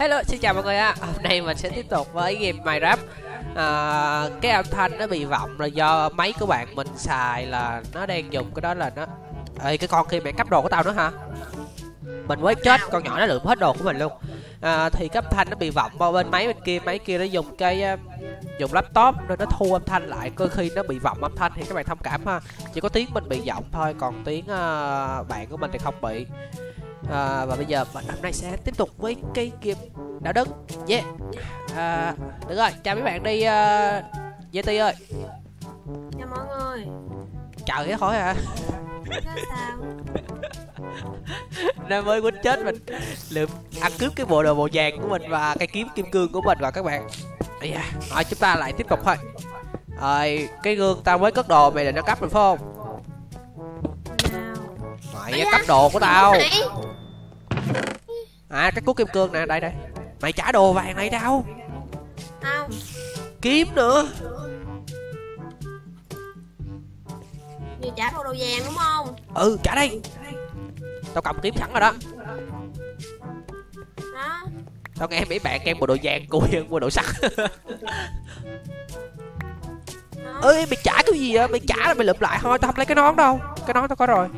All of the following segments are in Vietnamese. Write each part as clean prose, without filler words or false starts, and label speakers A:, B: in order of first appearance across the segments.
A: Hello, xin chào mọi người ạ. Hôm nay mình sẽ tiếp tục với game Minecraft. Cái âm thanh nó bị vọng là do máy của bạn mình xài là nó đang dùng cái đó là nó. Ê, cái con kia mày cắp đồ của tao nữa hả? Mình mới chết, con nhỏ nó lượm hết đồ của mình luôn. Thì cái âm thanh nó bị vọng vào bên máy kia nó dùng cái dùng laptop nên nó thu âm thanh lại, đôi khi nó bị vọng âm thanh thì các bạn thông cảm ha. Chỉ có tiếng mình bị vọng thôi, còn tiếng bạn của mình thì không bị. Và bây giờ mình hôm nay sẽ tiếp tục với cái game đạo đức. Yeah. Được rồi, chào mấy bạn đi GT ơi.
B: Chào mọi người.
A: Trời cái khỏi hả?
B: Sao?
A: Nên mới quýnh chết mình lượm ăn cướp cái bộ đồ màu vàng của mình và cây kiếm kim cương của mình rồi các bạn. Rồi chúng ta lại tiếp tục thôi. Rồi cái gương tao mới cất đồ mày là nó cắp rồi phải không?
B: Nào.
A: Mày cắp đồ của tao. Cái cuốc kim cương nè, đây đây. Mày trả đồ vàng này đâu?
B: Không.
A: Kiếm nữa.
B: Như trả đồ vàng đúng không?
A: Ừ, trả đây. Tao cầm kiếm sẵn rồi đó.
B: Đó.
A: Tao nghe mấy bạn kêu bộ đồ vàng cùi hơn bộ đồ sắt. Ơi mày trả cái gì vậy? Mày trả là mày lượm lại thôi, tao không lấy cái nón đâu. Cái nón tao có rồi.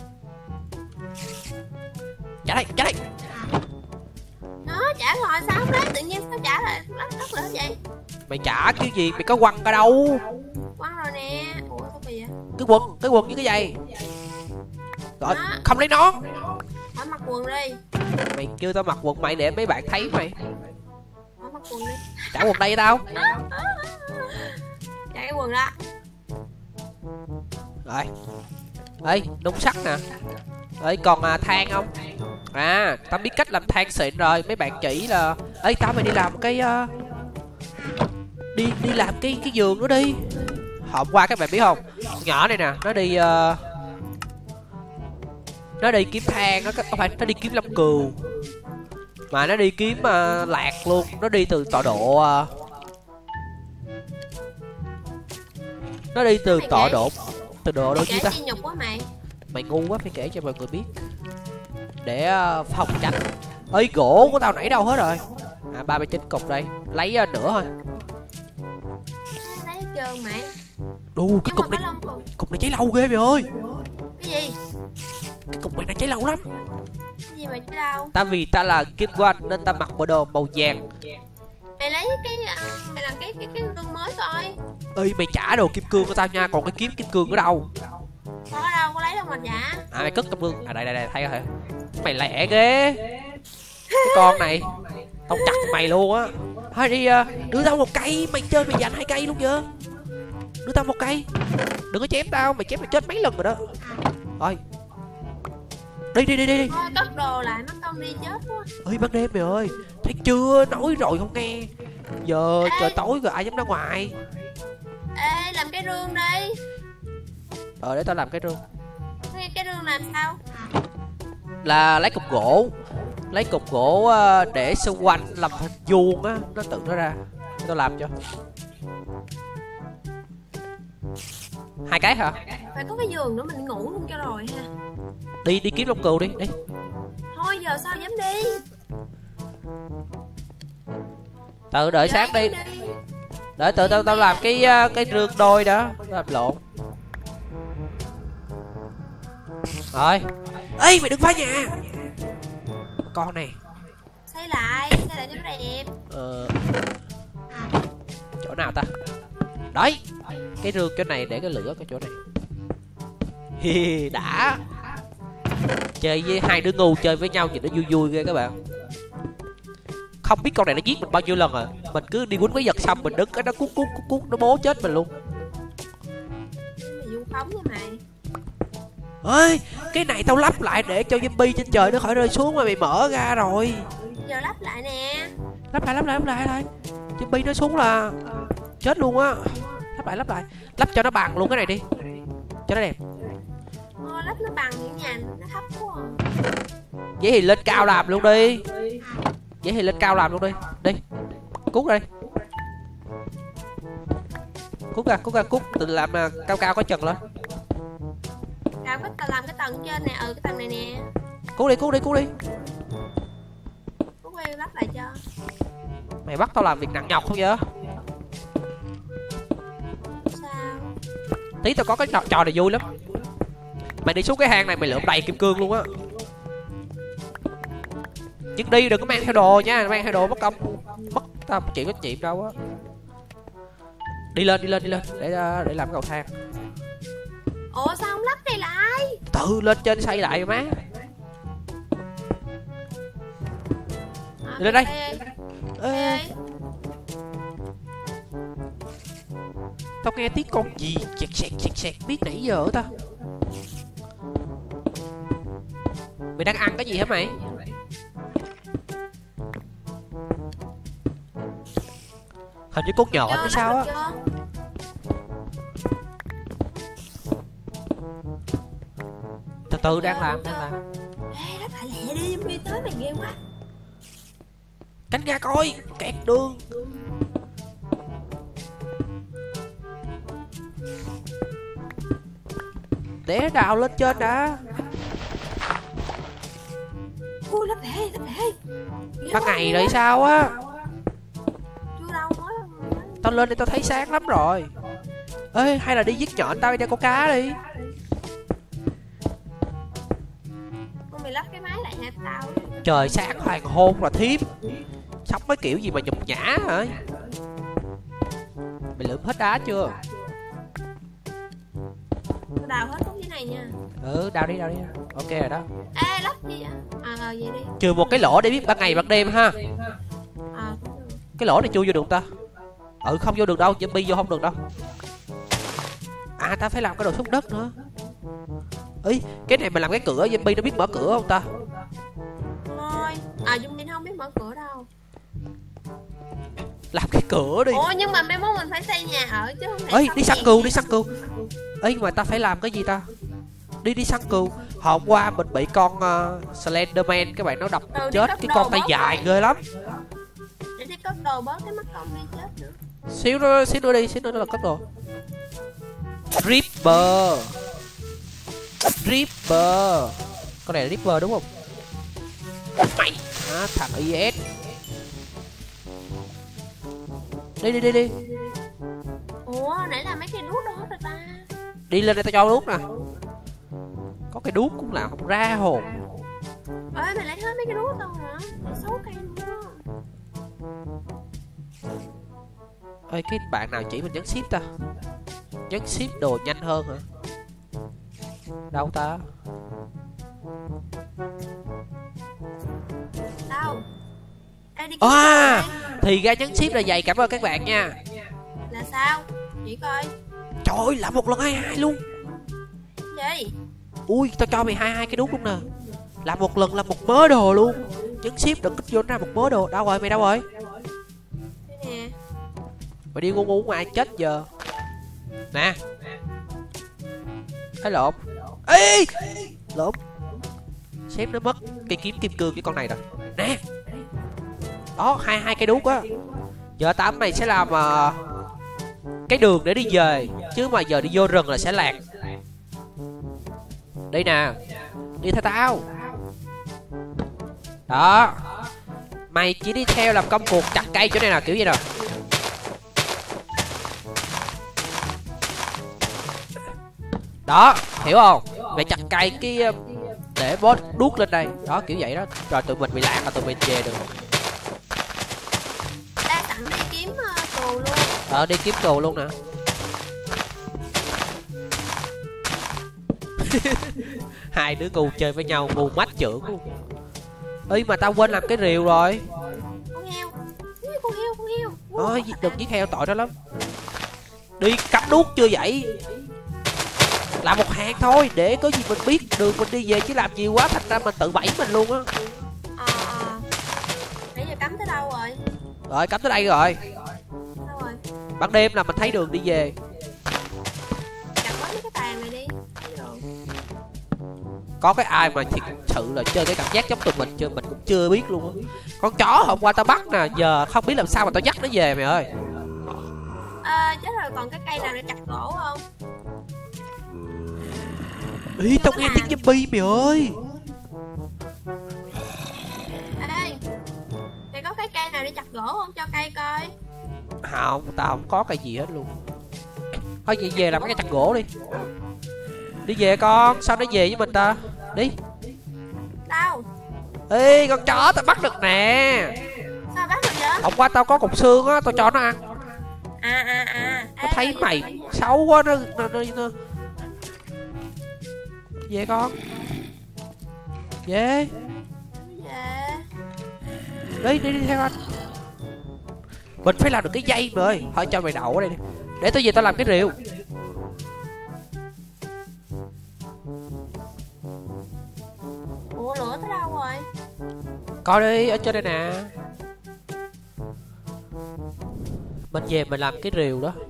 A: Trả đây, trả đây.
B: Đó, trả rồi sao không lấy? Tự nhiên sao trả lại rất là vậy?
A: Mày trả cái gì? Mày có quăng ở đâu?
B: Quăng rồi nè. Ủa sao kìa?
A: Cái quần với cái giày. Rồi,
B: Đó.
A: không lấy nón.
B: Phải mặc quần đi.
A: Mày kêu tao mặc quần mày để mấy bạn thấy mày.
B: Phải mặc quần đi.
A: Trả quần đây cho tao.
B: Trả cái quần đó.
A: Rồi. Ê, nung sắt nè. Ê, còn than không? Tao biết cách làm than xịn rồi, mấy bạn chỉ là ê tao mày đi làm cái đi làm cái giường nữa đi. Hôm qua các bạn biết không? Con nhỏ này nè, nó đi kiếm than, nó không phải nó đi kiếm long cừu. Mà nó đi kiếm lạc luôn, nó đi từ tọa độ nó đi từ tọa độ độ chi ta?
B: Nhục quá mày.
A: Mày ngu quá phải kể cho mọi người biết để phòng tránh. Ơi gỗ của tao nãy đâu hết rồi? 39 cục đây, lấy nữa thôi.
B: Lấy hết trơn mày.
A: Đù cái cục này cháy lâu ghê mày ơi.
B: Cái gì?
A: Cái cục này nó cháy lâu lắm.
B: Cái gì mà chứ đâu?
A: Vì ta là Kim Quan nên ta mặc bộ đồ màu vàng.
B: Mày lấy cái mày làm cái gương mới coi.
A: Ơi mày trả đồ kim cương của tao nha, còn cái kiếm kim cương ở đâu?
B: Có đâu có lấy đâu mà dạ.
A: Mày cất trong gương. Đây thấy rồi. Mày lẹ ghê. Cái con này tao chặt mày luôn á. Thôi đi đưa tao một cây, mày chơi mày giành 2 cây luôn chưa? Đưa tao một cây. Đừng có chém tao, mày chém mày chết mấy lần rồi đó. Rồi. Đi.
B: Thôi cất đồ lại mất công đi chết quá.
A: Ơi ban đêm mày ơi, thấy chưa, nói rồi không nghe. Giờ trời tối rồi ai dám ra ngoài.
B: Ê làm cái rương đi.
A: Để tao làm cái rương.
B: Cái rương làm sao?
A: Là lấy cục gỗ để xung quanh làm hình vuông á, nó tự nó ra. Tao làm cho 2 cái hả?
B: Phải có cái giường nữa mình ngủ luôn cho rồi ha.
A: Đi kiếm lông cừu đi.
B: Thôi giờ sao dám đi.
A: Tự đợi sáng đi. Đợi tự tao làm cái rương đôi đó. Làm lộn. Rồi. Ê mày đừng phá nhà. Con này.
B: Xây lại cho nó đẹp.
A: Chỗ nào ta? Đấy. Cái rương chỗ này để cái lửa cái chỗ này. Đã. Chơi với 2 đứa ngu chơi với nhau nhìn nó vui vui ghê các bạn. Không biết con này nó giết mình bao nhiêu lần rồi. Mình cứ đi quýnh quái vật xong mình đứng cái nó cuốc nó bố chết mình luôn.
B: Mày vu khống với mày.
A: Ơi, cái này tao lắp lại để cho zombie trên trời nó khỏi rơi xuống mà mày mở ra rồi.
B: Giờ lắp lại nè.
A: Lắp lại thôi. Zombie nó xuống là chết luôn á. Lắp lại. Lắp cho nó bằng luôn cái này đi. Cho nó đẹp.
B: Lắp nó bằng những nhà nó thấp quá à.
A: Vậy thì lên cao làm luôn đi. Đi. Cút ra đây. Cút ra. Tự làm cao có chân lên.
B: Làm cái tầng trên nè. Cái tầng này nè.
A: Cút đi.
B: Cút mày lắp lại cho.
A: Mày bắt tao làm việc nặng nhọc không vậy?
B: Sao?
A: Tí tao có cái trò này vui lắm. Mày đi xuống cái hang này mày lượm đầy kim cương luôn á. Nhưng đi đừng có mang theo đồ nha, mang theo đồ mất công. Mất tao chuyện có chuyện đâu á. Đi lên để làm cầu thang.
B: Ủa sao không lắp này lại?
A: Tự lên trên xây lại má. Đi lên đây. Ê. Tao nghe tiếng con gì chẹt biết nãy giờ ta. Mày đang ăn cái gì hả mày? Hình như con nhện hay sao á. Từ từ đang làm.
B: Ê, lắp lại lẹ đi, zombie tới mày ghê quá.
A: Tránh ra coi, kẹt đường. Để đào lên trên đã.
B: Ui, lắp lại.
A: Ban ngày rồi sao á?
B: Chưa đâu mới.
A: Tao lên đây tao thấy sáng lắm rồi. Ê, hay là đi giết nhện tao đi câu cá đi.
B: Mày lắp cái máy lại nha tao.
A: Trời sáng hoàng hôn là thiếp. Sống cái kiểu gì mà nhục nhã hả? Mày lượm hết đá chưa?
B: Tao đào hết xuống dưới này nha.
A: Đào đi. Ok rồi đó.
B: Ê, lắp gì vậy? Vậy đi.
A: Trừ một cái lỗ để biết ban ngày ban đêm ha.
B: Cũng được.
A: Cái lỗ này chui vô được ta? Không vô được đâu, zombie vô không được đâu. Ta phải làm cái đồ xuống đất nữa. Ý, cái này mình làm cái cửa, zombie nó biết mở cửa không ta?
B: Thôi, zombie không biết mở cửa đâu.
A: Làm cái cửa đi.
B: Ủa nhưng mà mai mốt mình phải xây nhà ở chứ không thể.
A: Ê, đi săn cừu. Ê, mà ta phải làm cái gì ta? Đi săn cừu. Hôm qua mình bị con Slenderman, các bạn nó đập chết cái con tay dài ghê lắm.
B: Để đi cất đồ bớt cái mắt con đi chết nữa.
A: Xíu nữa là cất đồ. Ripper. Con này là Ripper đúng không? Mày thằng IS. Đi.
B: Ủa nãy là mấy cây đuốc đâu hết rồi ta.
A: Đi lên đây tao cho đuốc nè. Có cái đuốc cũng làm không ra hồn.
B: Ê mày lấy hết mấy cái đuốc đâu hả? 6 cây luôn á.
A: Ê, cái bạn nào chỉ mình nhấn ship ta? Nhấn ship đồ nhanh hơn hả? Đâu ta?
B: Đâu? Ê đi.
A: Thì ra nhấn ship là vậy, cảm ơn các bạn nha.
B: Là sao? Chỉ coi.
A: Trời ơi, làm một lần 22 luôn.
B: Gì?
A: Ui, tao cho mày 22 cái đúc luôn nè. Làm một lần là một mớ đồ luôn. Nhấn ship đừng kích vô ra một mớ đồ. Đâu rồi, mày đâu rồi?
B: Đây nè.
A: Mày đi ngu ngoài chết giờ. Nè. Thấy lộn. Ê! Lộn. Sếp nó mất cây kiếm kim cương với con này rồi. Nè. Đó, 22 cây đúc á. Giờ tao mày sẽ làm cái đường để đi về. Chứ mà giờ đi vô rừng là sẽ lạc. Đây nè. Đi theo tao. Đó. Mày chỉ đi theo làm công cuộc chặt cây chỗ này là kiểu gì nào. Đó, hiểu không? Mày chặt cây cái để boss đuốc lên đây. Đó, kiểu vậy đó. Rồi tụi mình bị lạc là tụi mình về được.
B: Ta sẵn đi kiếm cừu luôn.
A: Đi kiếm cừu luôn nè. Hai đứa ngu chơi với nhau ngu mách trưởng luôn. Ê mà tao quên làm cái rìu rồi.
B: Con heo. Con heo.
A: Thôi đừng giết heo tội đó lắm. Đi cắm đuốc chưa vậy? Làm một hàng thôi để có gì mình biết đường mình đi về, chứ làm nhiều quá thành ra mình tự bẫy mình luôn á.
B: Nãy giờ cắm tới đâu rồi?
A: Rồi cắm tới đây rồi.
B: Đâu rồi?
A: Ban đêm là mình thấy đường đi về.
B: Chặt bớt mấy cái tàn này đi.
A: Có cái ai mà thiệt sự là chơi cái cảm giác giống tụi mình chưa, mình cũng chưa biết luôn á. Con chó hôm qua tao bắt nè, giờ không biết làm sao mà tao dắt nó về mày ơi.
B: Chết rồi, còn cái cây nào để chặt gỗ không?
A: Ý tao nghe tiếng zombie mày ơi.
B: Ê, nào đi chặt gỗ không, cho cây coi.
A: Không, tao không có cái gì hết luôn. Thôi vậy về làm cái chặt gỗ đi. Đi về con, sao nó về với mình ta? Đi.
B: Đâu?
A: Ê, con chó tao bắt được nè.
B: Sao bắt được vậy?
A: Hôm qua tao có cục xương á, tao cho nó ăn. Nó thấy mày xấu quá nó. Về con. Về. Đi theo anh. Mình phải làm được cái dây mà ơi. Thôi cho mày đậu ở đây đi. Để tôi về tao làm cái rìu.
B: Ủa lửa tới đâu rồi?
A: Coi đi, ở trên đây nè. Mình về mình làm cái rìu đó.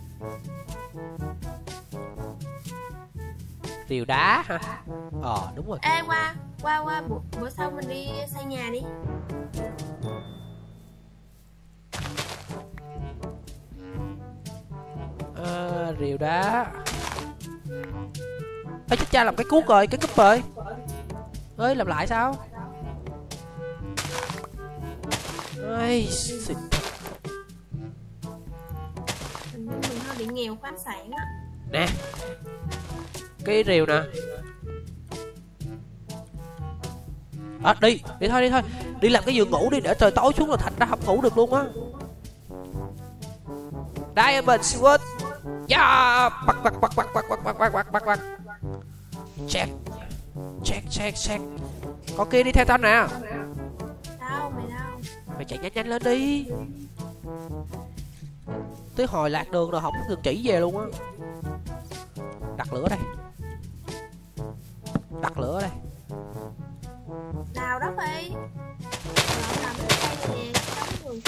A: Rìu đá hả? Đúng rồi.
B: Ê qua bữa sau mình đi xây nhà đi.
A: Rìu đá. Ê chết cha, làm cái cuốc rồi, cái cúp rồi. Ơi làm lại sao? Ây xịt.
B: Mình hơi bị nghèo khoáng sản á.
A: Nè. Cái rìu nè. Đi thôi. Đi làm cái giường ngủ đi, để trời tối xuống là thành ra không ngủ được luôn á. Diamond Sword. Yeah, bắt. Check. Con kia đi theo tao nè.
B: Đâu?
A: Mày chạy nhanh lên đi. Tới hồi lạc đường rồi không có được chỉ về luôn á. Đặt lửa đây.
B: Đào đất đi. Làm cái cây này nè,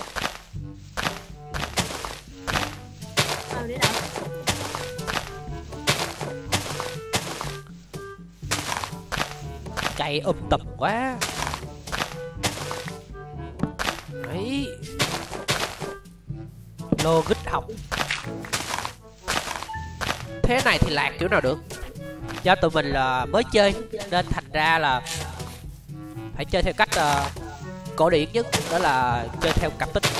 B: để đậu.
A: Chạy tụm quá. Đấy. Logic học. Thế này thì lạc kiểu nào được. Do tụi mình là mới chơi nên thành ra là phải chơi theo cách cổ điển nhất, đó là chơi theo cặp tích.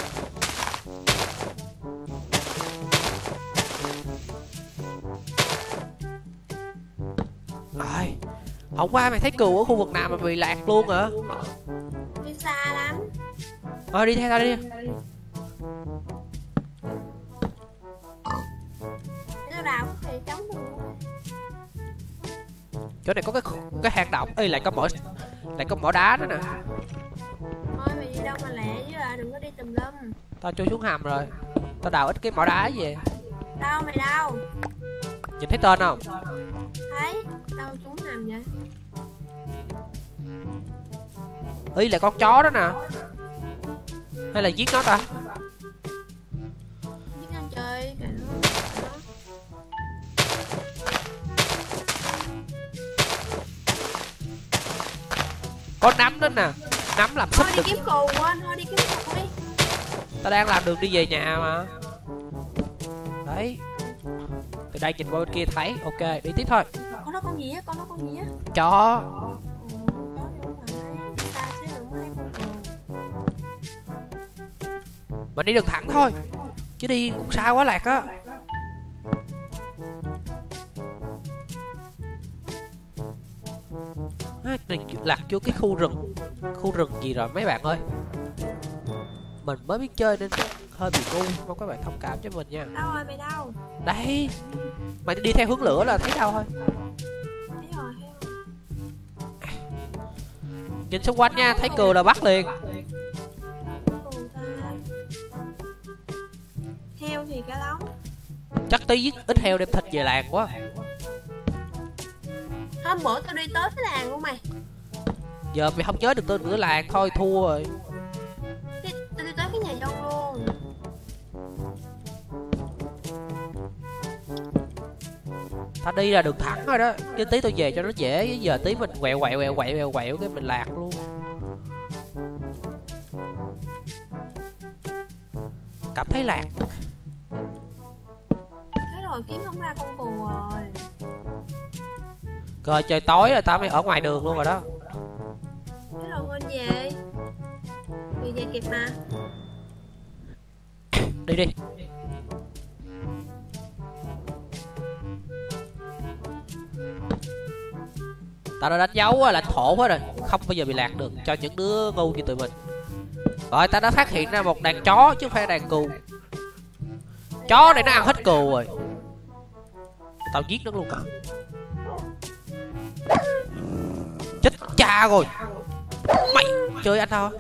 A: Rồi, hôm qua mày thấy cừu ở khu vực nào mà bị lạc luôn hả?
B: Đi xa lắm.
A: Đi theo tao đi.
B: Nó đào thì chống được.
A: Chỗ này có cái hang động. Ê, lại có mỏ đá nữa nè.
B: Thôi mày đi đâu mà lẹ chứ đừng có đi tùm lum.
A: Tao chui xuống hầm rồi. Tao đào ít cái mỏ đá về.
B: Đâu mày đâu?
A: Nhìn thấy tên không?
B: Thấy. Đâu xuống nằm vậy?
A: Ý là con chó đó nè. Hay là giết nó ta?
B: Giết nó chơi kìa nó.
A: Có nấm đó nè. Nấm làm
B: Thôi
A: xích
B: đi
A: được.
B: kiếm cù quên, thôi đi kiếm cù đi.
A: Tao đang làm đường đi về nhà mà. Đấy. Từ đây nhìn qua bên kia thấy. Ok, đi tiếp thôi.
B: Con nó con gì á?
A: Chó. Mình đi đường thẳng thôi. Chứ đi cũng xa quá lạc á. Này lạc vô cái khu rừng. Khu rừng gì rồi mấy bạn ơi. Mình mới biết chơi nên hơi bị ngu. Mong các bạn thông cảm cho mình nha.
B: Đâu rồi mày đâu?
A: Đấy. Mày đi theo hướng lửa là thấy đâu thôi.
B: Thấy rồi.
A: Nhìn xung quanh nha, thấy cừu là bắt liền.
B: Heo thì cả đống.
A: Chắc tí giết ít heo đem thịt về làng quá.
B: Hôm bữa tao đi tới cái làng của mày.
A: Giờ mày không nhớ được tên của làng thôi, thua rồi.
B: Tao đi tới cái nhà dâu luôn.
A: Tao đi là đường thẳng rồi đó. Chứ tí tao về cho nó dễ. Giờ tí mình quẹo cái mình lạc luôn. Cảm thấy lạc.
B: Thế rồi kiếm không ra con cù rồi.
A: Rồi trời tối rồi tao mới ở ngoài đường luôn rồi đó.
B: Thế rồi quên về. Vì về kịp mà.
A: Đi đi. Tao đã đánh dấu lãnh thổ hết rồi, không bao giờ bị lạc được cho những đứa ngu như tụi mình. Rồi tao đã phát hiện ra một đàn chó chứ không phải đàn cừu. Chó này nó ăn hết cừu rồi. Tao giết nó luôn. Chết cha rồi. Mày chơi anh thôi.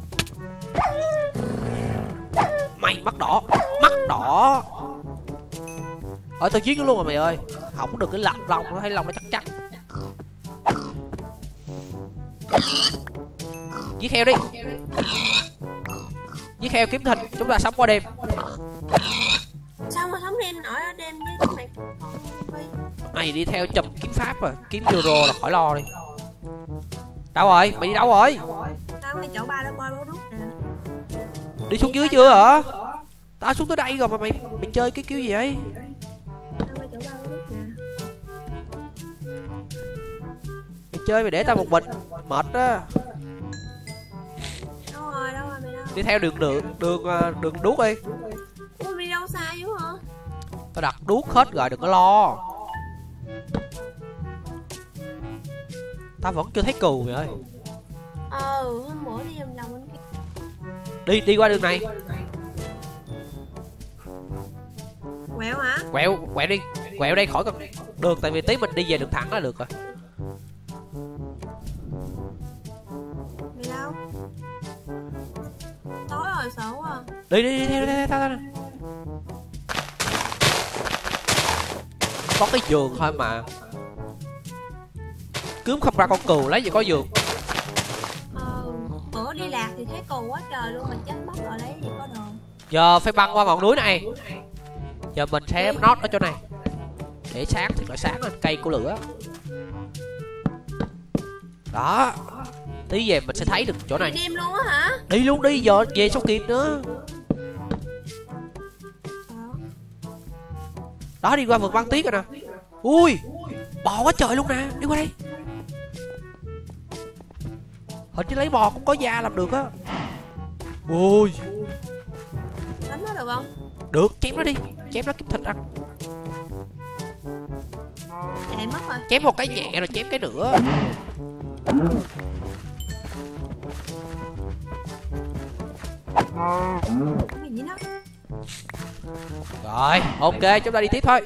A: Mày mắt đỏ. Mắt đỏ. Tao giết nó luôn rồi mày ơi. Không được cái lọc lòng nó thấy lòng nó chắc chắc. Giết heo đi. Giết heo kiếm thịt, chúng ta sống qua đêm.
B: Sao mà sống đêm nổi ở đêm với mày?
A: Mày đi theo chùm kiếm pháp rồi, kiếm euro là khỏi lo đi. Đâu rồi? Mày đi đâu rồi?
B: Tao ngay chỗ ba đó coi bố rút nè.
A: Đi xuống dưới chưa hả? Tao xuống tới đây rồi mà mày chơi cái kiểu gì vậy?
B: Tao ngay chỗ ba bố rút nè.
A: Mày chơi mày để tao một mình, mệt á.
B: Đâu rồi mày đâu?
A: Đi theo đường đuốc đi.
B: Ui đi đâu xa dữ hả?
A: Tao đặt đuốc hết rồi, đừng có lo. Tao vẫn chưa thấy cừu mày ơi.
B: Hôm bữa đi vòng vòng bên kia.
A: Đi qua đường này.
B: Quẹo hả?
A: Quẹo đi. Quẹo đây khỏi cần đường, tại vì tí mình đi về đường thẳng là được rồi.
B: Mày đâu? Tối rồi sợ quá.
A: Đi theo tao nè. Có cái giường thôi mà. Cướp không ra con cừu lấy gì có giường.
B: Bữa đi lạc thì thấy cừu quá trời luôn, mình chết mất rồi lấy gì có đồ.
A: Giờ phải băng qua ngọn núi này. Giờ mình sẽ nót ở chỗ này để sáng thì phải sáng lên cây của lửa. Đó. Tí về mình sẽ thấy được chỗ này.
B: Đi đêm luôn á hả?
A: Đi luôn đi, giờ về sao kịp nữa. Đó, đi qua vườn băng tuyết rồi nè. Ui, bò quá trời luôn nè, đi qua đây. Hình như lấy bò cũng có da làm được á. Ui,
B: đánh nó được không?
A: được, chém nó đi, chém nó kiếm thịt ăn.
B: Chạy mất rồi.
A: Chém một cái nhẹ rồi chém cái nữa.
B: Cái gì đó?
A: Rồi, ok, chúng ta đi tiếp thôi.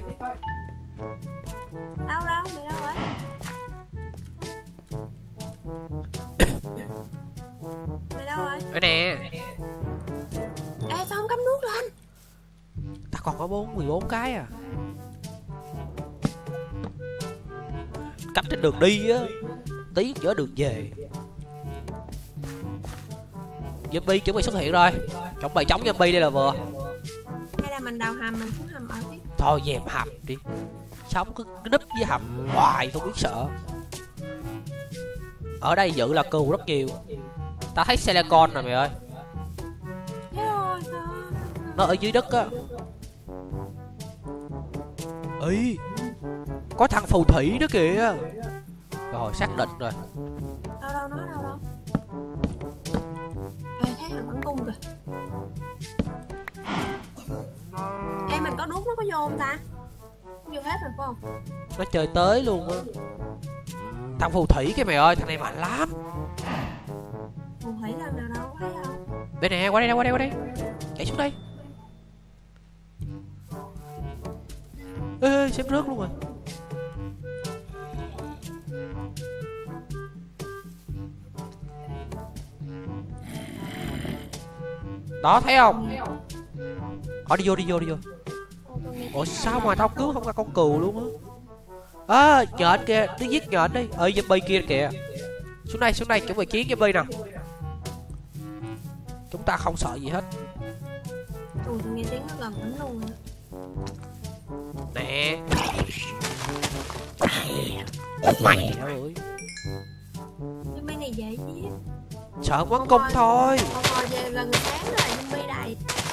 B: Đâu mày đâu rồi? Mày đâu rồi?
A: Đây nè.
B: Ê sao không cắm nước lên?
A: Ta còn có 14 cái à. Cắm trên đường đi á, tí giữa đường về. Zombie chuẩn bị xuất hiện rồi. Chuẩn bị chống zombie đây là vừa.
B: Hay là mình đào hầm mình xuống hầm ở tiếp?
A: Thôi dèm hầm đi. Sống cứ núp với hầm hoài không biết sợ. Ở đây dự là cừu rất nhiều. Ta thấy silicon rồi mày ơi.
B: Thế rồi sao?
A: Nó ở dưới đất á. Ý, có thằng phù thủy đó kìa. Rồi xác định rồi.
B: Đâu nó đâu? Ê thấy thằng bắn cung kìa. Ê mình có đuốc nó có vô không ta? Vô hết rồi phải không?
A: Nó chơi tới luôn á. Thằng phù thủy kìa mày ơi, thằng này mạnh lắm.
B: Phù thủy lần nào đâu thấy không?
A: Đây nè, qua đây. Chạy xuống đây. Ê, xếp rớt luôn rồi. Đó, thấy không? Đi vô. Ủa sao mà tao cứu không ra con cừu luôn á. Nhện kìa, đi giết nhện đi. Zombie kia kìa. Xuống đây, chuẩn bị chiến zombie nào. Chúng ta không sợ gì hết.
B: Tao nghe tiếng nó gần lắm luôn rồi.
A: Nè. Mày ơi.
B: Nhưng mấy này dễ chứ.
A: Sợ quán cung thôi.
B: Hồi về gần sáng rồi zombie đầy.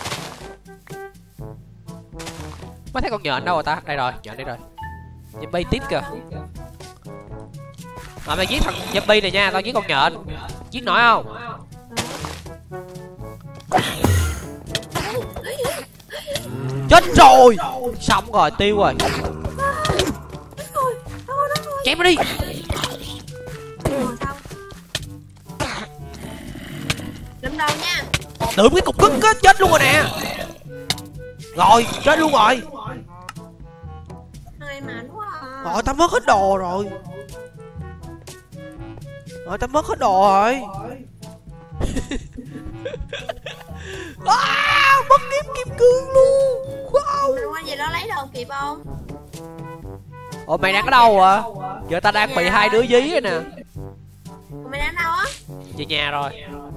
A: Mới thấy con nhện đâu rồi ta? Đây rồi, nhện đây rồi. Zombie tiếp kìa. Mày giết thằng zombie này nha, tao giết con nhện. Giết nổi không? Chết rồi. Xong rồi, tiêu rồi. Chém nó đi.
B: Lâm đầu nha.
A: Đượm cái cục cứng á, chết luôn rồi nè. Rồi, chết luôn rồi.
B: Này mạnh quá à.
A: Rồi, tao mất hết đồ rồi. Rồi, tao mất hết đồ rồi. Mất kiếm kim cương luôn. Wow.
B: Mày qua về đó lấy đồ kịp không?
A: Ủa mày đang ở đâu à? Giờ tao đang bị hai đứa dí rồi nè.
B: Mày đang đâu á?
A: Về nhà rồi.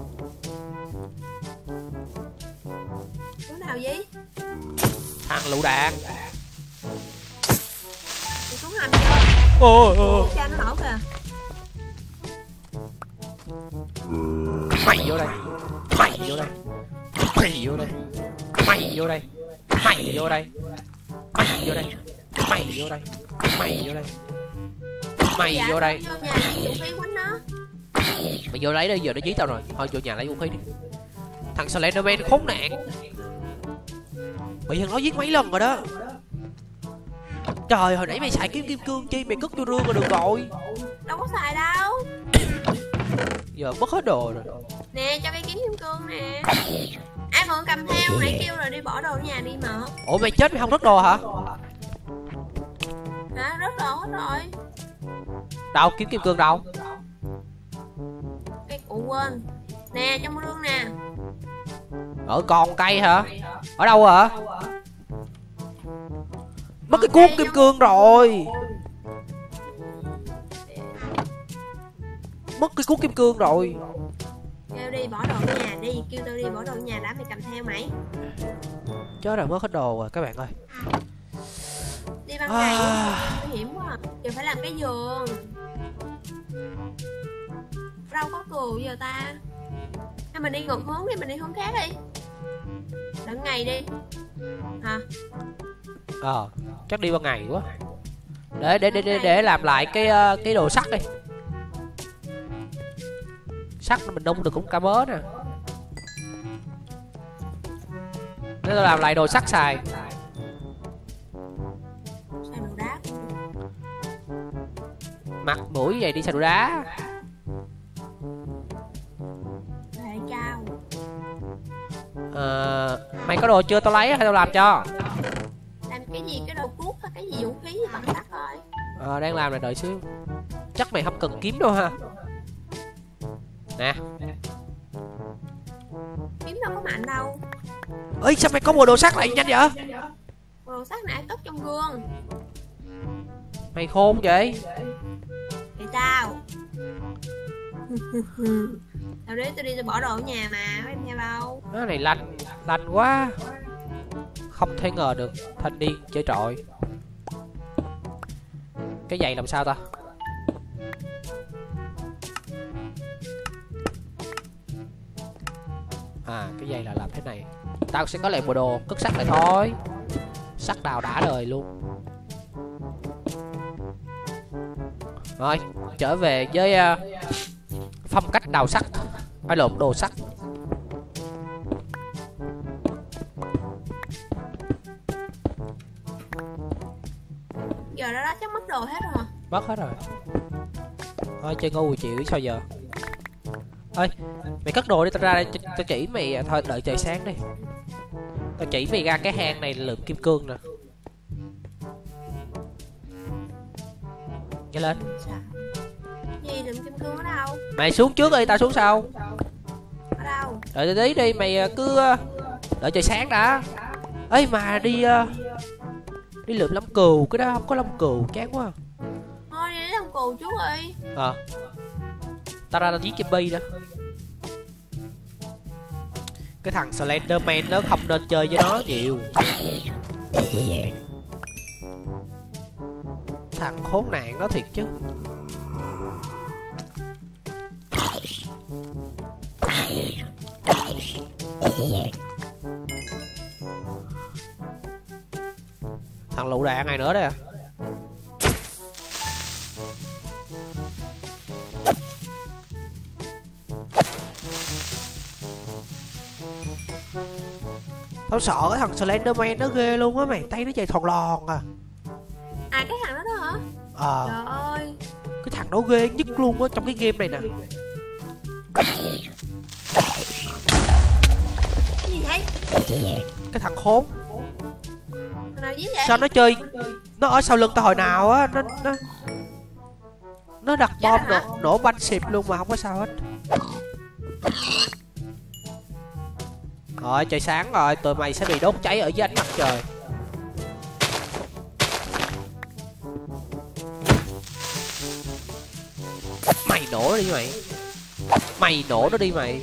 B: Đứa nào gì?
A: Thằng lựu đạn.
B: Mày xuống hành chưa?
A: Ồ.
B: Cha nó nổ kìa.
A: Mày vô đây. Mày vô đây. Mày vô đây. Mày vô đây. Mày vô đây. Mày vô đây. Mày vô đây. Mày vô đây. Mày vô đây.
B: Vô nhà đi vũ khí quánh nó.
A: Mày vô lấy đi, giờ nó dí tao rồi. Thôi vô nhà lấy vũ khí đi. Thằng Slenderman khốn nạn. Bị thằng nó giết mấy lần rồi đó. Trời, hồi nãy mày xài kiếm kim cương chi, mày cất vô rương là được rồi.
B: Đâu có xài đâu.
A: Giờ mất hết đồ rồi.
B: Nè, cho cây kiếm kim cương nè. Ai mượn cầm theo, nãy kêu rồi đi bỏ đồ ở nhà đi mà.
A: Ủa mày chết mày không rớt đồ hả?
B: Hả, rớt đồ hết rồi.
A: Đâu, kiếm kim cương đâu?
B: Cây cụ quên. Nè, trong rương nè.
A: Ở còn cây hả? Ở đâu hả? Mất cái cuốc kim cương rồi. Mất cái cuốc kim cương rồi.
B: Kêu đi bỏ đồ ở nhà đi, kêu tao đi bỏ đồ ở nhà đã, mày cầm theo mày.
A: Chết rồi, mất hết đồ rồi các bạn ơi.
B: Đi ban ngày nguy hiểm quá à. Giờ phải làm cái giường. Đâu có cừu giờ ta. Hay mình đi ngược hướng đi, mình đi hướng khác đi. Đợi ngày đi. Hả?
A: Chắc đi ban ngày quá. Để làm lại cái đồ sắt đi. Sắt mình nung được cũng cả mớ nè. Để tôi làm lại đồ sắt xài.
B: Xài đồ đá.
A: Mặt mũi vậy đi xài đồ đá.
B: Hệ cao.
A: Mày có đồ chưa, tao lấy hay tao làm cho?
B: Làm cái gì, cái đồ cuốc hay cái gì vũ khí gì bằng sắt rồi.
A: Đang làm này, đợi xíu. Chắc mày không cần kiếm đâu ha. Nè.
B: Kiếm đâu có mạnh đâu.
A: Ê, sao mày có bộ đồ sắt lại nhanh vậy?
B: Đồ sắt nãy cất trong gương.
A: Mày khôn vậy.
B: Thì tao. Tao đi tao bỏ đồ ở nhà mà, có em theo đâu.
A: Nó này lanh quá. Không thể ngờ được thanh niên chơi trọi. Cái giày làm sao ta? Cái giày là làm thế này. Tao sẽ có lại bộ đồ cất sắt lại thôi. Sắt đào đã đời luôn. Rồi, trở về với phong cách đào sắt. Phải lộn đồ sắt.
B: Giờ đó chắc mất đồ hết rồi.
A: Mất hết rồi. Thôi chơi ngu chịu sao giờ. Ơi, mày cất đồ đi, tao ra đây tao chỉ mày. Thôi đợi trời sáng đi. Tao chỉ mày ra cái hang này lượm kim cương nè. Nhanh lên.
B: Gì lượm kim cương ở đâu?
A: Mày xuống trước đi, tao xuống sau.
B: Ở đâu?
A: Đợi tí đi, mày cứ đợi trời sáng đã. Ấy mà đi lượm lông cừu, cái đó không có lông cừu chán quá.
B: Thôi đi lấy lông cừu chút đi.
A: Tao ra tao giết Kimby đó. Cái thằng Slenderman nó không nên chơi với nó nhiều. Thằng khốn nạn nó thiệt chứ. Thằng lựu đạn này nữa đây à. Tao sợ cái thằng Slenderman nó ghê luôn á mày, tay nó chạy thòn lòn à.
B: À cái thằng đó đó hả? Trời ơi.
A: Cái thằng đó ghê nhất luôn á trong cái game này nè.
B: Cái gì vậy?
A: Cái thằng khốn.
B: Thằng nào dí vậy?
A: Sao nó chơi, nó ở sau lưng tao hồi nào á, nó đặt bom nổ banh xịp luôn mà không có sao hết. Rồi trời sáng rồi, tụi mày sẽ bị đốt cháy ở dưới ánh mặt trời. Mày nổ nó đi mày. Mày nổ nó đi mày.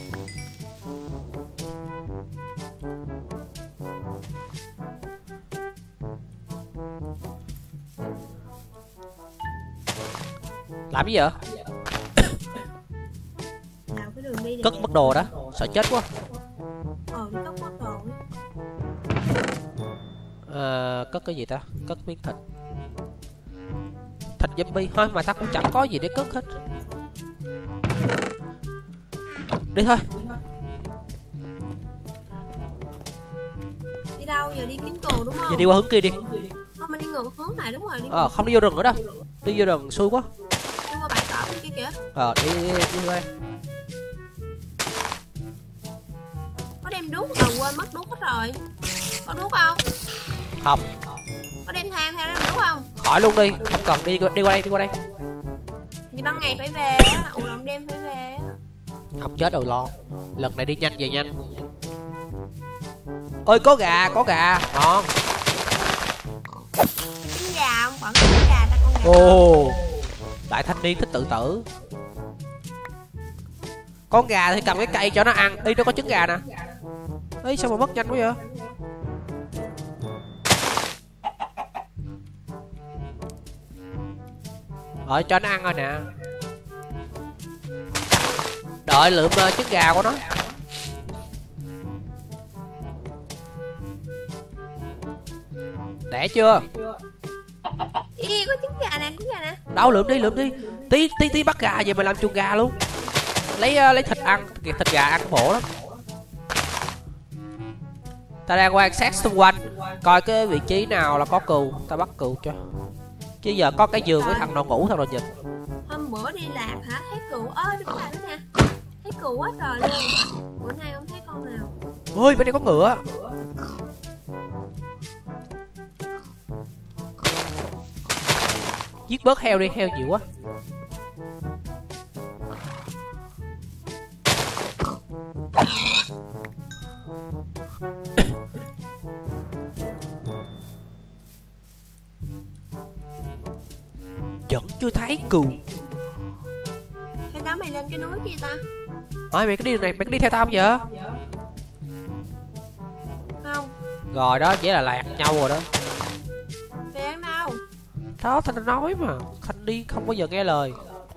A: Làm gì vậy?
B: Đào cái đường đi.
A: Cất mất đồ đó, sợ chết quá.
B: Đi cất mất đồ.
A: Cất cái gì ta? Cất miếng thịt. Thịt zombie thôi mà tao cũng chẳng có gì để cất hết. Đi thôi.
B: Đi đâu giờ, đi kiếm cừu đúng không?
A: Giờ đi qua hướng kia đi.
B: Không, mình đi ngược hướng này, đúng rồi. Đi
A: Không đi vô rừng nữa đâu. Đi vô rừng xui quá.
B: đi qua bãi cỏ bên kia kìa.
A: Đi qua đây.
B: Có đem đuốc, quên mất đuốc hết rồi. Có đuốc không?
A: Không.
B: Có đem than theo đem đuốc không?
A: Khỏi luôn đi, không cần. Đi qua đây.
B: Thì ban ngày phải về á, động đêm phải về á.
A: Không chết rồi lo. Lần này đi nhanh về nhanh. Ơi có gà, ngon.
B: Trứng gà không? Bọn trứng gà ta, con gà.
A: Ồ, đại thanh niên thích tự tử. Con gà thì cầm cái cây cho nó ăn. Ý nó có trứng gà nè. Ý sao mà mất nhanh quá vậy? Rồi cho nó ăn rồi nè. Đợi lượm trứng gà của nó. Đẻ chưa?
B: Ý, có trứng gà nè.
A: Đâu lượm đi. Tí bắt gà về mày làm chuồng gà luôn. Lấy thịt ăn, thịt gà ăn bổ lắm. Ta đang quan sát xung quanh coi cái vị trí nào là có cừu, ta bắt cừu cho. Chứ giờ có cái giường với thằng nào ngủ thằng nào nhìn.
B: Hôm bữa đi lạc hả? Thấy cừu đứng lại đó nè. Thấy cừu quá trời luôn. Bữa nay không thấy con nào.
A: Ôi bên đây có ngựa. Giết bớt heo đi, heo nhiều quá. Vẫn chưa thấy cừu.
B: Cái đó mày lên cái núi kia ta?
A: Mày cái đi đường này, mày có đi theo tao không vậy?
B: Không.
A: Rồi đó, chỉ là lạc nhau rồi đó.
B: Về ăn đâu?
A: Đó, Thanh nói mà. Thanh đi không bao giờ nghe lời.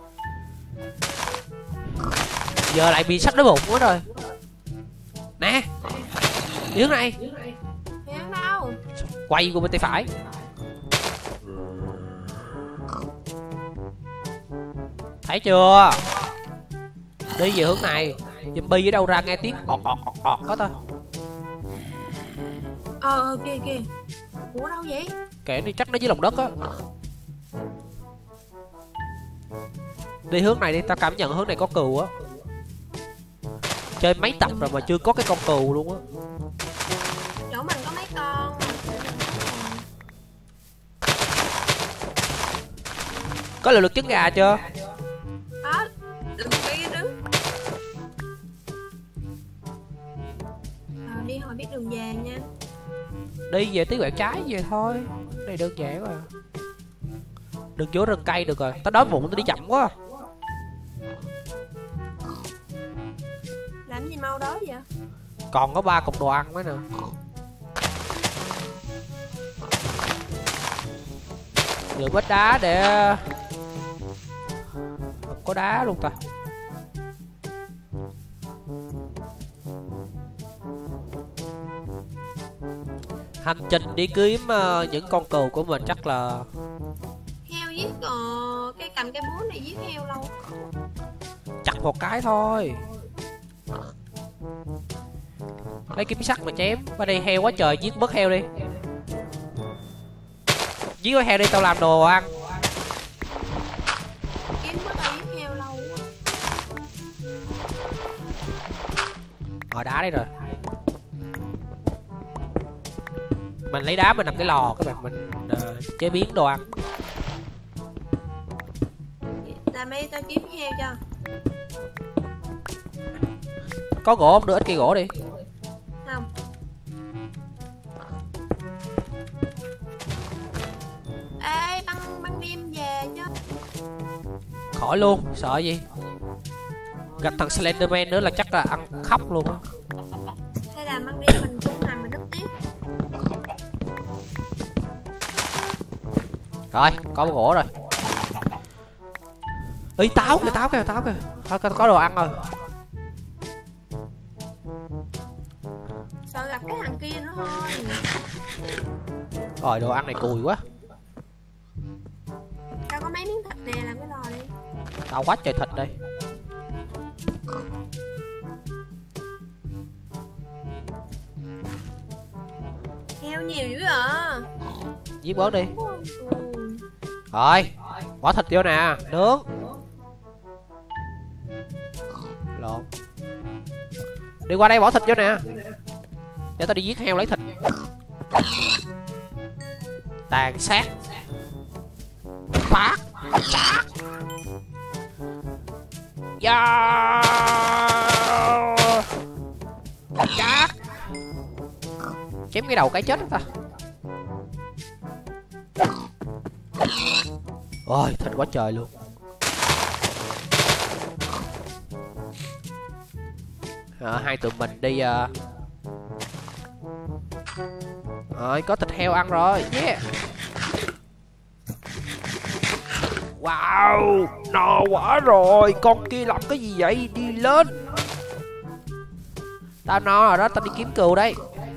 A: Giờ lại bị sách đói bụng quá rồi. Nè, đi hướng này.
B: Về ăn đâu?
A: Quay qua bên tay phải. Thấy chưa? Đi về hướng này. Zombie ở đâu ra nghe tiếng ọt đó ta.
B: Kìa. Ủa đâu vậy?
A: Kệ đi, chắc nó dưới lòng đất á. Đi hướng này đi, tao cảm nhận hướng này có cừu á. Chơi mấy tập rồi mà chưa có cái con cừu luôn á.
B: Chỗ mình có mấy con.
A: Có lực trứng gà chưa?
B: Đó, đừng cái đứng. Đi hỏi biết đường về nha.
A: Đi về tí quẹo trái về thôi. Cái này đơn giản mà. Đừng vô rừng cây được rồi. Tao đói bụng, tao đi chậm quá.
B: Làm gì mau đó vậy?
A: Còn có 3 cục đồ ăn mới nè. Lượm ít đá để... Không có đá luôn ta. Hành trình đi kiếm những con cừu của mình chắc là...
B: Heo giết cái cầm cái búa này giết heo lâu.
A: Chặt một cái thôi. Lấy kiếm sắt mà chém. Bên đây heo quá trời, giết bớt heo đi. Giết con heo đi, tao làm đồ ăn.
B: Kiếm mất ấy heo lâu quá.
A: Đá đây rồi. Mình lấy đá mình làm cái lò các bạn, mình chế biến đồ ăn.
B: Làm đi, tao kiếm heo cho.
A: Có gỗ không? Đưa ít cây gỗ đi.
B: Không. Ê, băng đêm về chứ.
A: Khỏi luôn, sợ gì. Gặp thằng Slenderman nữa là chắc là ăn khóc luôn á.
B: Hay là băng đêm mình cũng làm mình đất tiếp.
A: Rồi, có gỗ rồi. Ý táo kìa, táo kìa. Thôi, có đồ ăn rồi.
B: Sợ gặp cái thằng kia nữa thôi.
A: Rồi, đồ ăn này cùi quá.
B: Tao có mấy miếng thịt nè, làm cái lò đi.
A: Tao quá trời thịt đây.
B: Heo nhiều dữ à.
A: Giết bớt đi.
B: Ừ.
A: Rồi, bỏ thịt vô nè, nướng. Lộn. Đi qua đây bỏ thịt vô nè. Để tao đi giết heo lấy thịt. Tàn sát. Phát. Chát. Chát. Chém cái đầu cái chết ta. Ôi, thịt quá trời luôn. Hai tụi mình đi rồi, có thịt heo ăn rồi. Yeah. Wow, no quá rồi. Con kia làm cái gì vậy? Đi lên. Tao no rồi đó, tao đi kiếm cừu đây.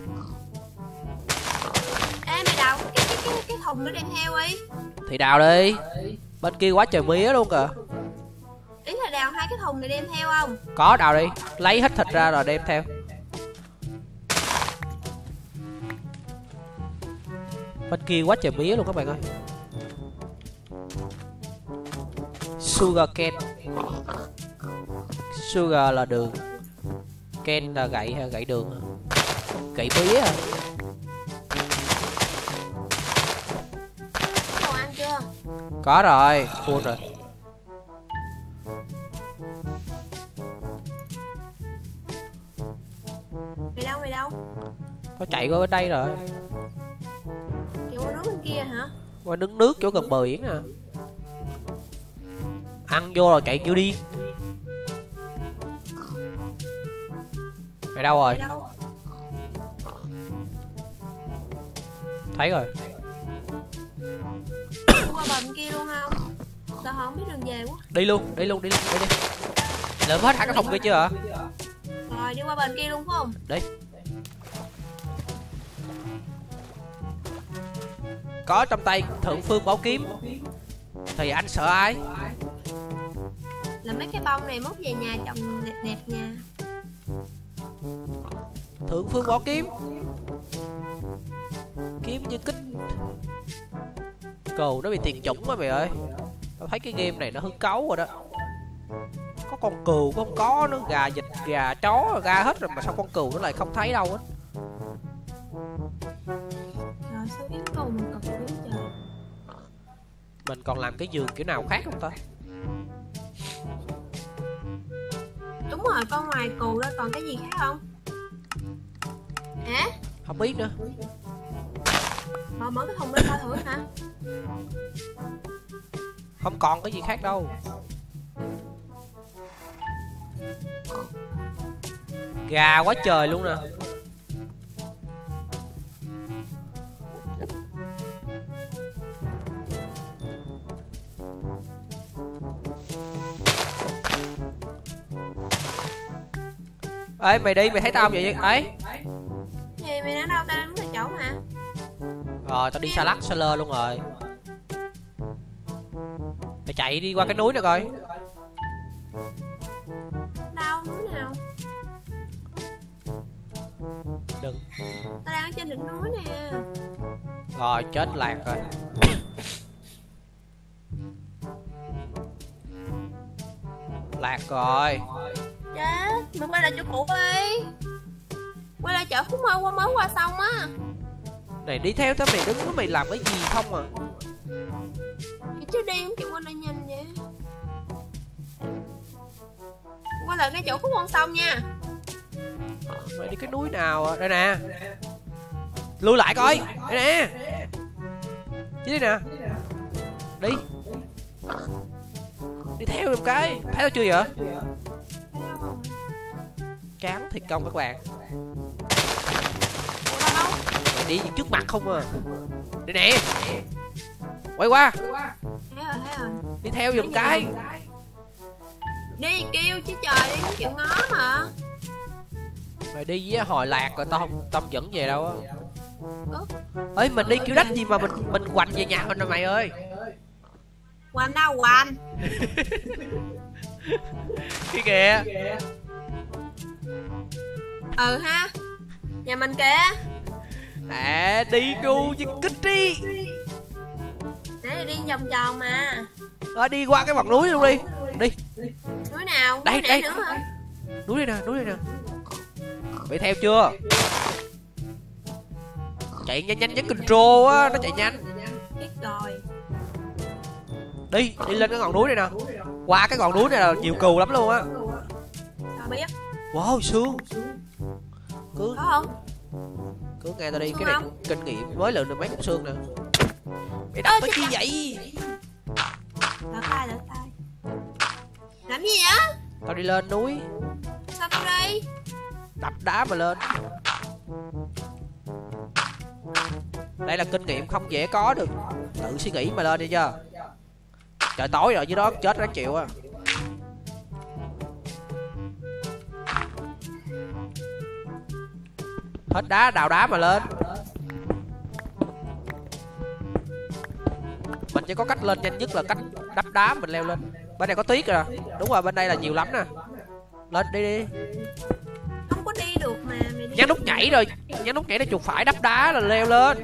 B: Ê, mày đào cái thùng nó đem theo đi.
A: Thì đào đi. Bên kia quá trời mía luôn kìa.
B: Ý là đào hai cái thùng này đem theo không?
A: Có, đào đi. Lấy hết thịt ra rồi đem theo. Bên kia quá trời mía luôn các bạn ơi. Sugar cane. Sugar là đường. Cane là gậy đường. Gậy mía à.
B: Có đồ ăn chưa?
A: Có rồi, full rồi.
B: Mày đâu?
A: Có chạy qua bên đây rồi.
B: Kiểu qua nước bên kia hả?
A: Qua đứng nước chỗ gần bờ biển nè. Ăn vô rồi chạy kêu đi. Mày đâu rồi?
B: Mày đâu?
A: Thấy rồi.
B: Qua bờ bên kia luôn không? Tao không biết đường về quá.
A: Đi luôn, đi đi. Lượm hết hẳn cái thùng kia chưa hả?
B: Rồi đi qua bên kia luôn phải không?
A: Đi. Có trong tay thượng phương bảo kiếm. Thì anh sợ ai?
B: Là mấy cái bông này mốt về nhà trồng đẹp đẹp nha.
A: Thượng phương bảo kiếm. Kiếm như kính. Cừu nó bị tiền chủng quá mày ơi. Tao thấy cái game này nó hư cấu rồi đó. Có con cừu cũng không có nữa. Gà vịt gà chó ra hết rồi mà sao con cừu nó lại không thấy đâu á.
B: Rồi sao yếm cầu mình cực dữ trời.
A: Mình còn làm cái giường kiểu nào khác không ta?
B: Đúng rồi, con ngoài cừu ra còn cái gì khác không? Hả?
A: Không biết nữa.
B: Mở cái thùng lên coi thử hả?
A: Không còn cái gì khác đâu. Gà quá trời luôn nè. Ê mày đi, mày thấy tao không vậy ấy?
B: Gì mày đang đâu, tao đang đứng tại chỗ mà.
A: Rồi tao đi xa lắc xa lơ luôn rồi. Mày chạy đi qua cái núi này coi.
B: Đâu, núi nào?
A: Đừng.
B: Tao đang ở trên đỉnh núi nè.
A: Rồi chết lạc rồi. Lạc rồi.
B: Chết, mình quay lại chỗ cũ đi. Quay lại chợ Phú Mơ qua mới qua xong á.
A: Này đi theo tao mày đứng đó mày làm cái gì không à?
B: Chứ đi không chịu quay lại nhanh vậy. Quay lại cái chỗ Phú Mơ xong nha.
A: Mày đi cái núi nào à? Đây nè. Lui lại coi. Đây nè. Chứ đi nè. Đi. Đi theo một cái. Thấy tao chưa vậy? Chán thiệt công các bạn. Mày đi trước mặt không à? Đây nè. Quay qua.
B: Thấy rồi.
A: Đi theo giùm cái.
B: Đi kêu chứ trời, đi không chịu ngó mà.
A: Mày đi với hồi lạc rồi tao không dẫn về đâu á. Ơi mình đi kiểu đách gì mà mình quành về nhà mình rồi mày ơi.
B: Quanh đâu quanh.
A: Cái kìa.
B: Ừ ha. Nhà mình kìa.
A: À đi ngu chứ kích đi.
B: Nãy đi vòng vòng mà.
A: Rồi đi qua cái ngọn núi luôn đi. Đi.
B: Núi nào?
A: Đây,
B: Núi
A: đây.
B: nữa hả?
A: Núi đây nè. Bị theo chưa? Chạy nhanh nhấn control á, nó chạy nhanh.
B: Biết rồi.
A: Đi lên cái ngọn núi này nè. Qua cái ngọn núi này là nhiều cừu lắm luôn á.
B: Sao biết?
A: Wow, sương. Cứ
B: Có không?
A: nghe tao đi,
B: Sương
A: cái này
B: không?
A: kinh nghiệm mới lượm được mấy cục xương nè. Mày đập cái chi vậy?
B: Đỡ tay. Làm gì vậy?
A: Tao đi lên núi.
B: Sao tao đi?
A: Đập đá mà lên. Đây là kinh nghiệm không dễ có được. Tự suy nghĩ mà lên đi chưa. Trời tối rồi dưới đó chết nó chịu à. Hết đá đào đá mà lên. Mình chỉ có cách lên nhanh nhất là cách đắp đá mình leo lên. Bên này có tuyết rồi nè. Đúng rồi, bên đây là nhiều lắm nè. Lên đi.
B: Không có đi được mà mày đi.
A: Nhấn nút nhảy rồi. Nhấn nút nhảy để chuột phải đắp đá là leo lên.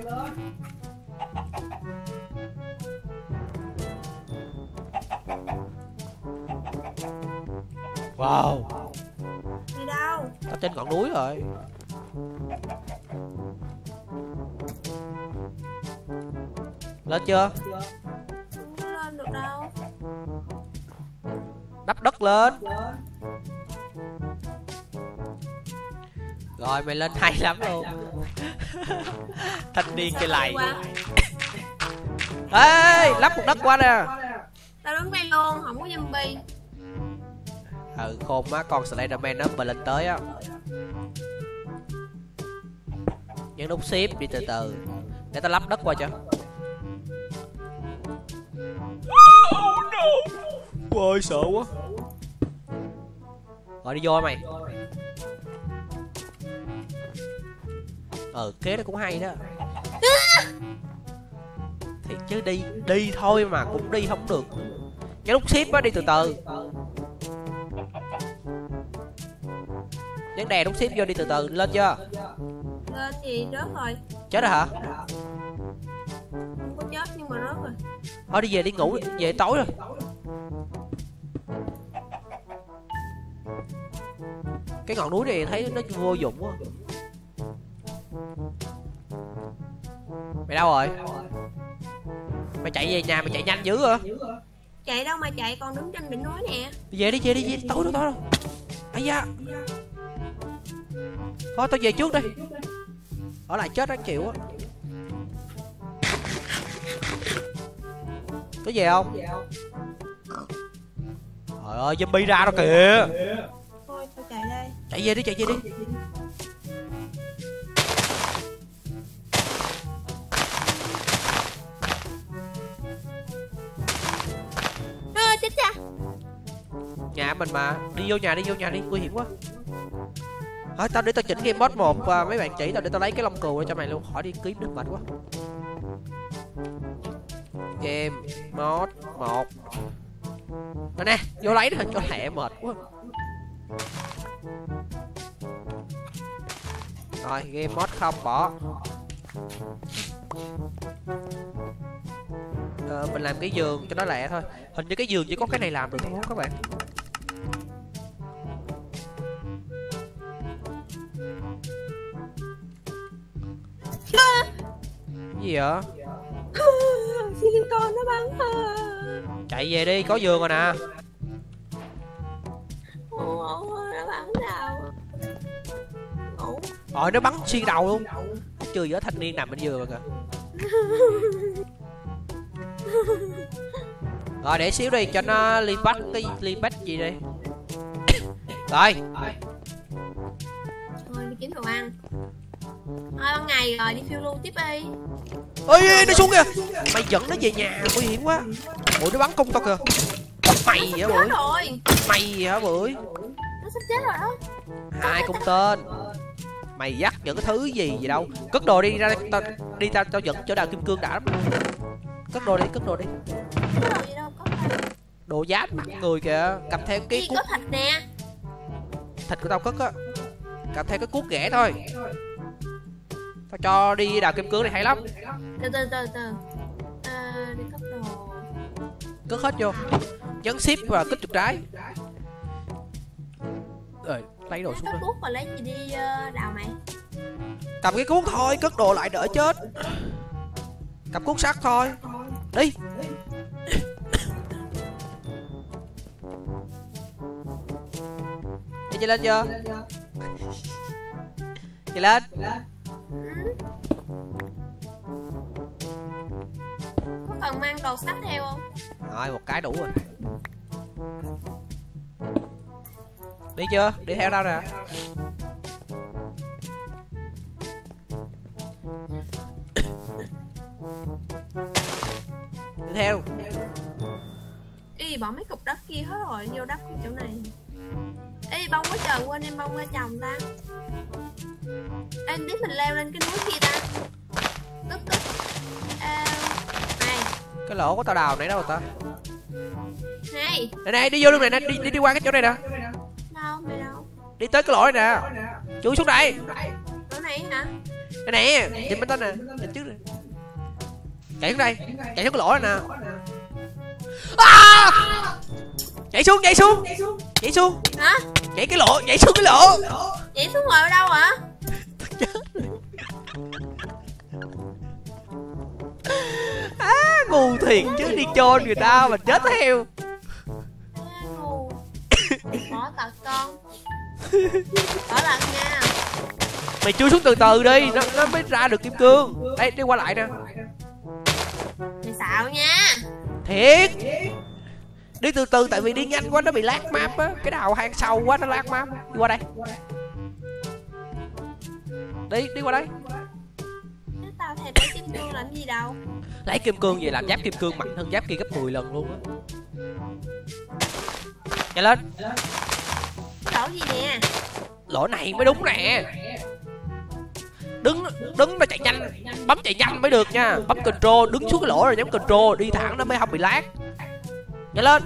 A: Wow.
B: Đi đâu?
A: Tao trên ngọn núi rồi. Lên chưa?
B: Không có lên được đâu.
A: Đắp đất lên. Rồi mày lên hay lắm luôn. Thanh niên chơi lầy. Ê, lắp một đất qua nè.
B: Tao đứng đây luôn, không có zombie.
A: Ừ, khôn má, con Slenderman nó mà lên tới á. Nhấn nút ship đi từ từ. Để tao lắp đất qua cho. Oh no. Ôi sợ quá. Rồi đi vô mày. Kế đó cũng hay đó. Thiệt chứ đi thôi mà cũng đi không được. Nhấn nút ship á, đi từ từ. Nhấn đè nút ship vô đi từ từ, lên chưa?
B: Lên thì rớt rồi.
A: Chết rồi hả?
B: Không có chết nhưng mà rớt rồi.
A: Thôi đi về đi ngủ, về tối rồi. Cái ngọn núi này thấy nó vô dụng quá. Mày đâu rồi? Mày chạy về nhà mày chạy nhanh dữ hả?
B: Chạy đâu mà chạy, còn đứng trên đỉnh núi nè.
A: Về đi, tối rồi. Ây da. Thôi tao về trước đi. Ở lại chết đáng chịu á. Có về không? Trời ơi, zombie ra đó kìa.
B: Thôi tao chạy đây.
A: Chạy về đi.
B: Chết cha.
A: Nhà mình mà. Đi vô nhà đi, nguy hiểm quá. Thôi tao để tao chỉnh game mode 1 và mấy bạn chỉ tao để tao lấy cái lông cừu cho mày luôn, khỏi đi kiếm nước mệt quá. Game mode 1. Đây nè, vô lấy nè, cho lẹ mệt quá. Rồi game mod không bỏ. Mình làm cái giường cho nó lẹ thôi. Hình như cái giường chỉ có cái này làm được đúng không các bạn? Cái gì vậy?
B: Silicon nó bắn.
A: Chạy về đi, có giường rồi nè.
B: Nó bắn đâu? Ngủ.
A: Rồi nó bắn xuyên đầu luôn. Chưa giữa thanh niên nằm bên giường rồi kìa. Rồi để xíu đi cho nó liên bắt cái liên bắt gì đi. Rồi.
B: Thôi đi kiếm đồ ăn. Thôi ban ngày rồi đi phiêu lưu tiếp đi.
A: Ôi nó xuống kìa. Mày dẫn nó về nhà nguy hiểm quá. Bụi nó bắn cung tao kìa. Mày gì hả Bụi? Mày gì hả Bụi?
B: Nó sắp chết rồi đó.
A: Hai cung tên. Mày dắt những cái thứ gì đâu. Cất đồ đi ra tao dẫn chỗ đào kim cương đã lắm. Cất đồ đi.
B: Có đồ gì đâu có.
A: Đồ giáp mặt người kìa. Cầm theo cái cuốc.
B: Có thịt nè.
A: Thịt của tao cất á. Cầm theo cái cuốc ghẻ thôi. Tao cho đi đào kim cương này hay lắm.
B: Từ đi cất đồ.
A: Cất hết vô. Nhấn ship và kích chuột trái. Rồi lấy đồ xuống
B: đây.
A: rồi.
B: Cuốc và lấy gì đi đào mày?
A: Cầm cái cuốc thôi, cất đồ lại đỡ chết. Cầm cuốc sắt thôi. Đi. Đi chạy lên chưa? Chạy lên.
B: Có cần mang đồ sắt theo không?
A: Rồi một cái đủ rồi. Đi chưa? Đi theo đâu nè. Đi theo.
B: Ý bỏ mấy cục đất kia hết rồi, vô đất chỗ này. Ê bông quá trời, quên em bông ra chồng ta. Ê, em biết mình leo lên cái núi kia ta. Tức này.
A: Cái lỗ của tao đào nãy đâu rồi ta?
B: Này.
A: Này đi vô đường này nè, đi qua cái chỗ này nè.
B: Đâu, mày đâu?
A: Đi tới cái lỗ này nè. Chui xuống đây.
B: Chỗ này hả?
A: Đây nè, nhìn bên tên nè, nhìn trước nè. Chạy xuống đây, chạy xuống cái lỗ này nè. À! Nhảy xuống.
B: Hả?
A: Nhảy cái lỗ, nhảy xuống cái lỗ.
B: Nhảy xuống rồi ở đâu hả?
A: Ngu thiệt chứ, đi chôn người ta mà chết theo.
B: Ngu. Bỏ tật con. Bỏ lần nha.
A: Mày chui xuống từ từ đi, nó mới ra được kim cương. Đây, đi qua lại nè.
B: Mày xạo nha.
A: Thiệt. Đi từ từ tại vì đi nhanh quá nó bị lag map á. Cái đào hang sâu quá nó lag map. Đi qua đây. Đi qua đây.
B: Cái tao thèm lấy kim cương làm gì đâu.
A: Lấy kim cương về làm giáp kim cương mạnh hơn giáp kia gấp 10 lần luôn á. Chạy lên.
B: Lỗ gì nè?
A: Lỗ này mới đúng nè. Đứng mà chạy nhanh. Bấm chạy nhanh mới được nha. Bấm control, đứng xuống cái lỗ rồi nhắm control. Đi thẳng nó mới không bị lag. Chạy lên.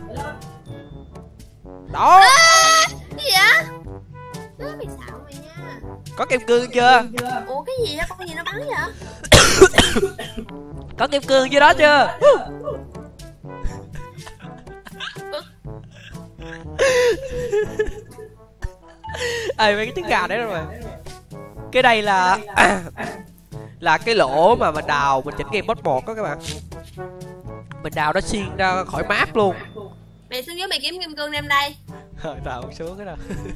A: Đó.
B: Cái gì vậy? Nó bị xạo mày nha.
A: Có kim cương chưa?
B: Ủa cái gì đó, con gì nó bắn vậy?
A: Có kim cương chưa đó chưa? Ê mấy cái trứng gà đấy rồi. Cái đây là là cái lỗ mà mình đào mình chỉnh game mod 1 đó các bạn. Mình đào nó xuyên ra khỏi map luôn.
B: Mày xuống dưới mày kiếm kim cương đem đây.
A: Đào xuống cái nào.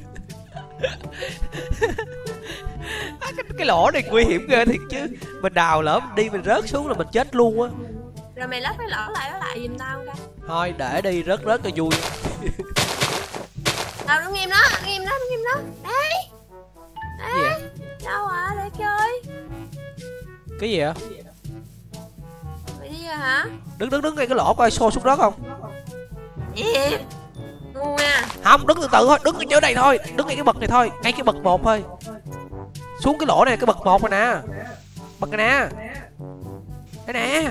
A: Cái lỗ này nguy hiểm ghê thiệt chứ. Mình đào lỡ mình đi mình rớt xuống là mình chết luôn á.
B: Rồi mày lắp cái lỗ lại giùm tao không?
A: Thôi để đi rớt cho vui.
B: Đâu đứng im đó. Đây. Đây. Đâu à, để chơi.
A: Cái gì vậy?
B: Mày đi rồi hả?
A: Đứng ngay cái lỗ coi xô xuống đất không?
B: Ngu nha.
A: Không, đứng từ từ thôi, đứng ở chỗ này thôi, đứng ngay cái bậc này thôi, ngay cái bậc 1 thôi. Xuống cái lỗ này, cái bậc 1 rồi nè. Bậc này nè. Đây nè.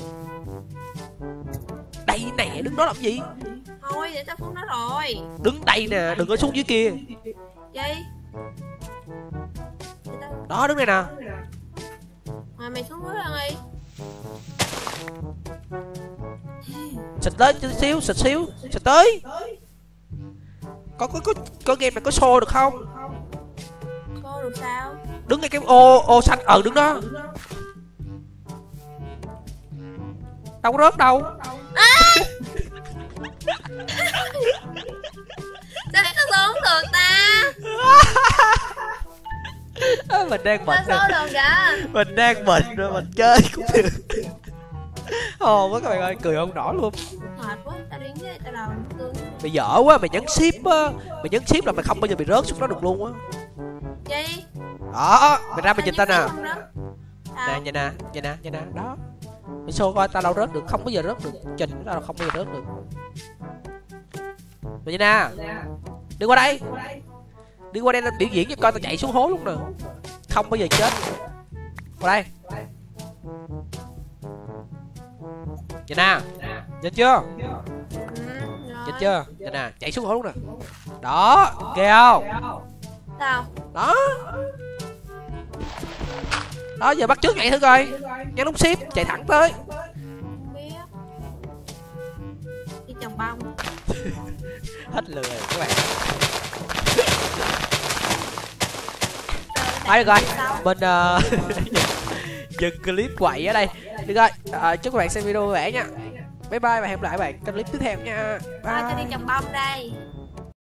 A: Đây nè, đứng đó làm gì?
B: Thôi để tao xuống đó rồi.
A: Đứng đây nè, đừng có xuống dưới kia.
B: Gì?
A: Đó, đứng đây nè.
B: Mà mày xuống núi lên đi.
A: Xịt tới chút xíu, xịt tới. Có game này có xô được không?
B: Cô được sao?
A: Đứng ngay cái ô xanh, đứng đó. Đâu có rớt đâu.
B: Sao nó xuống được ta?
A: Mình đang bệnh
B: Sao số được kìa?
A: Mình đang bệnh rồi, mình chơi cũng được. Quá các bạn ơi, cười không nổi luôn.
B: Mệt quá, tao đứng với tao đầu cương.
A: Mày dở quá, mày nhấn ship á. Mày nhấn ship là mày không bao giờ bị rớt xuống đó được luôn á.
B: Chi?
A: Đó, mày ra mày nhìn tao nè.
B: Nè,
A: Nhìn nè, đó. Mày show coi tao đâu rớt được, không bao giờ rớt được. Trình của tao là không bao giờ rớt được. Mày nhìn nè. Đi qua đây. Đi qua đây lên biểu diễn cho coi tao chạy xuống hố luôn nè. Không bao giờ chết. Qua đây. Nhìn nè. Nhìn chưa? Nhìn chưa? Nhìn nè, chạy xuống hố luôn nè. Đó, ghê không?
B: Sao?
A: Đó. Đó, giờ bắt chước nhảy thử coi. Nhấn nút ship, chạy thẳng tới.
B: Không biết. Đi trồng bông.
A: Hết lười các bạn. Thôi được rồi, mình dừng clip quậy ở đây. Được rồi, chúc các bạn xem video vui vẻ nha. Bye bye và hẹn gặp lại bạn clip tiếp theo nha.
B: Thôi cho đi trồng bông đây.